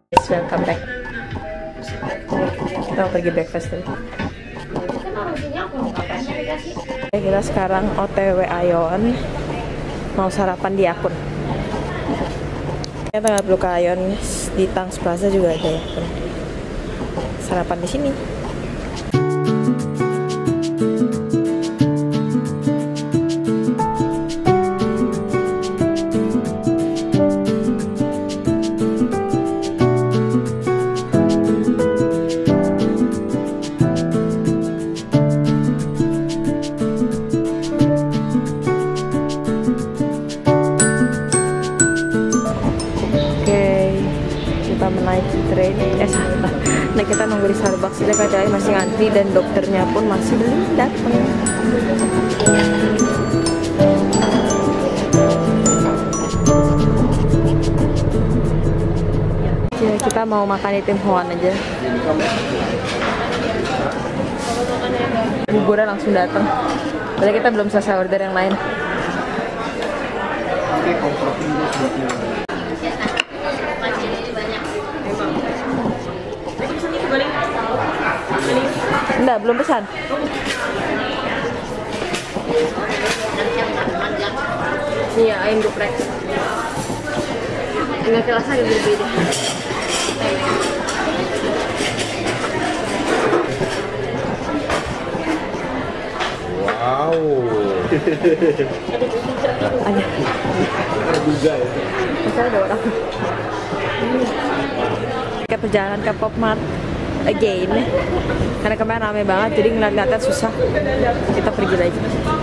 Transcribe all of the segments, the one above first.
Welcome back. Kita mau pergi breakfast dulu. Kita sekarang OTW Aeon, mau sarapan di Akun. Kita nggak perlu ke Aeon, di Tangs Plaza juga ada ya. Sarapan di sini. Kita menaiki train, salah. Nah kita nunggu di Starbucks, kita kadang masih ngantri dan dokternya pun masih belum datang. Ya, kita mau makan di Tim Ho Wan aja. Buburnya langsung datang. Padahal kita belum selesai order yang lain. Enggak, belum pesan. Iya, ayam geprek. Tinggal kelas aja berbeda. Wow. Ada juga ya. Bisa ada orang. Kita perjalanan ke Pop Mart again. Karena kemarin rame banget, jadi ngeliat-ngeliatnya susah. Kita pergi lagi.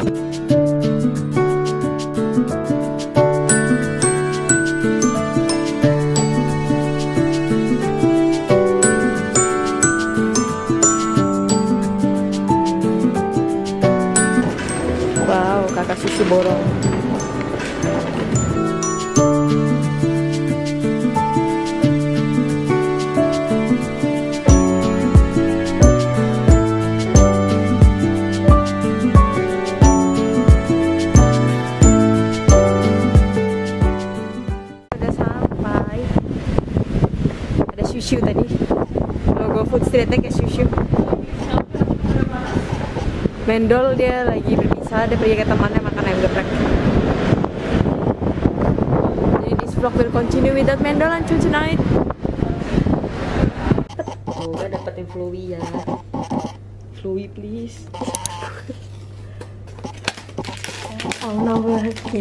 Wow, kakak susu borong. Shushu tadi, logo food streetnya kayak Shushu. Mendol dia lagi berpisah, dia pergi ke temannya makan ayam geprek. Jadi this vlog will continue without Mendol until tonight. Semoga dapetin Flowey ya. Flowey please. Oh no lagi.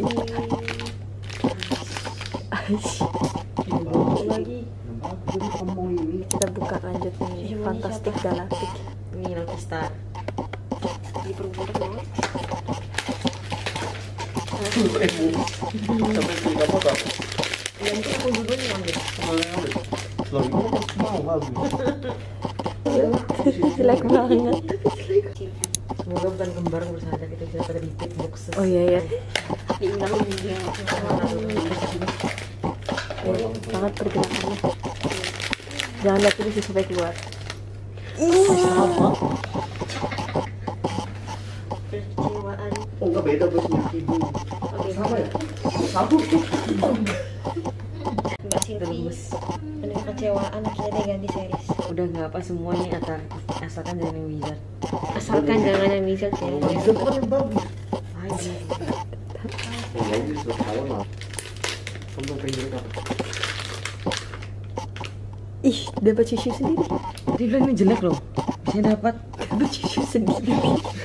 Lagi. Kita buka lanjut nih, Fantastic Galactic. Ini Lucky Star. Di perbuatan banget. Sampai beli kamu tak? Yang itu aku juga nih ambil. Selalu mau bagus. Jelek banget. Semoga bukan kembar bersada kita bisa pada di boxes. Oh iya ya. Diulang juga. Banget pergerakannya. Jangan lihat dulu sih sampai keluar. Kekecewaan. Oh enggak beda bosnya ibu. Sama ya? Satu. Enggak sih terus. Ada kekecewaan akhirnya dia ganti series. Udah nggak apa semuanya asalkan jangan yang Wizard. Asalkan jangan yang Wizard ya. Wizard kan yang bagus. Aja. Ya ini sudah tahun lah. Kamu pengen apa? Ih, dapat susu sendiri. Dia bilang ini jelek loh. Bisa dapat Susu sendiri.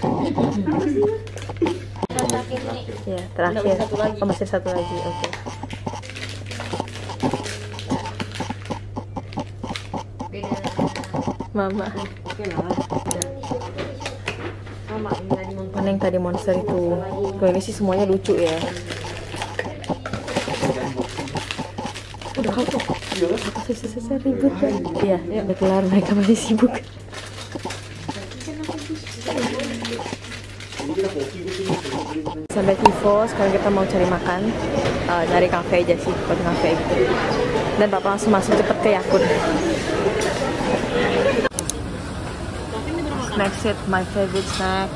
Ya, terakhir. Masih satu lagi. Oh, masih satu lagi. Oke. Mama. Oke lah. Sama ini tadi Mana yang tadi monster itu? Kalau ini sih semuanya lucu ya. Udah kapok. Selesai ribut kan? Iya, udah kelar, mereka masih sibuk. Sampai Vivo, sekarang kita mau cari makan. Dari kafe aja sih, buat kafe gitu. Dan papa langsung masuk cepet ke Yakun. Next it, my favorite snack.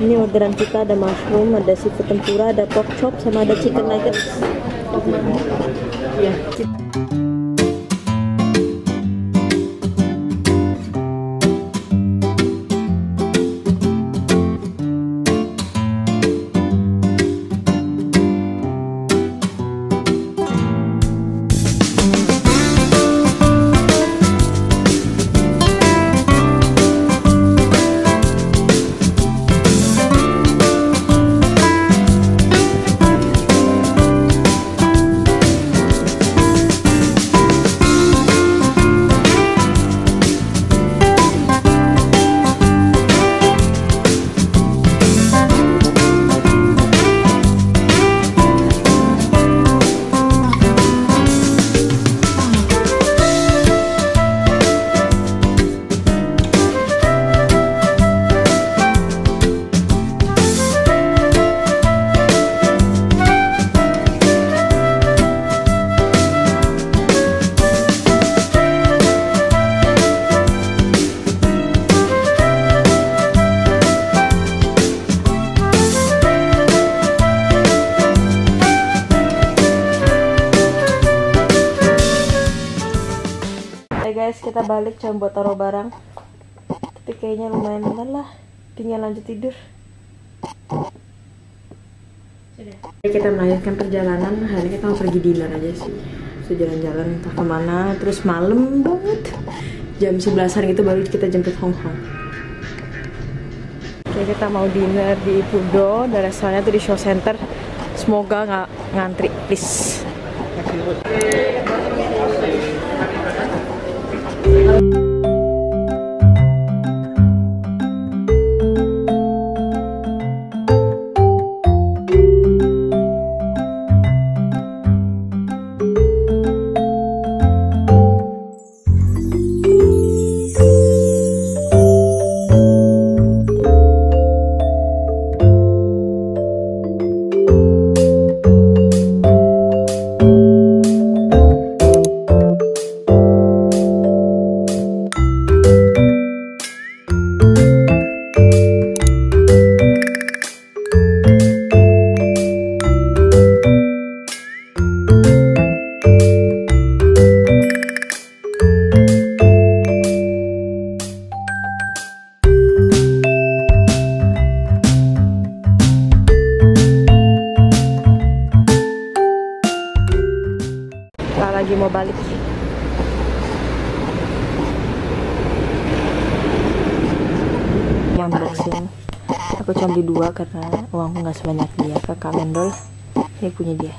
Ini orderan kita, ada mushroom, ada seafood tempura, ada pork chop, sama ada chicken nuggets. Ya. Guys, kita balik cuma buat taruh barang, tapi kayaknya lumayan lelah, tinggal lanjut tidur. Sudah. Kita melanjutkan perjalanan. Hari ini kita mau pergi dinner aja sih, jalan-jalan entah kemana. Terus malam banget, jam 11-an gitu baru kita jemput Hong Hong. Oke, kita mau dinner di Pudo, dan restorannya tuh di Show Center. Semoga nggak ngantri, please. Lagi mau balik. Unboxing. Aku cuma beli 2 karena uangku nggak sebanyak dia. Kakak Mendol ini punya dia.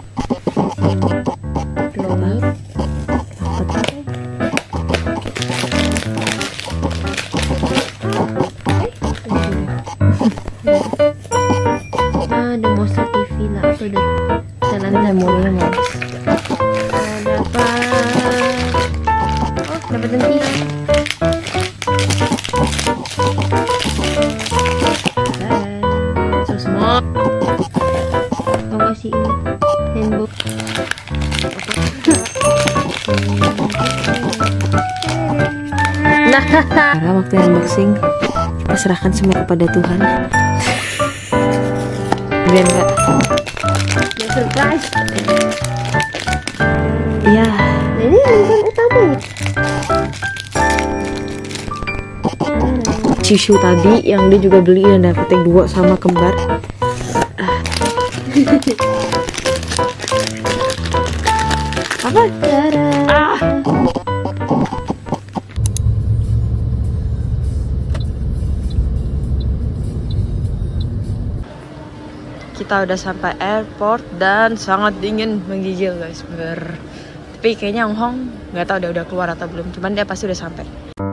Ada Monster TV lah, sudah jalan memori mas. Dapat nanti. So smart. Kau kasih ini handbook. Nah, Karena waktu unboxing kita serahkan semua kepada Tuhan. Biar nggak surprise. ya. Ini yang utama ya. Tisu tadi yang dia juga beli dan dapetnya 2 sama kembar. Apa? Kita udah sampai airport dan sangat dingin menggigil guys. Tapi kayaknya Hong Hong nggak tahu udah keluar atau belum. Cuman dia pasti udah sampai.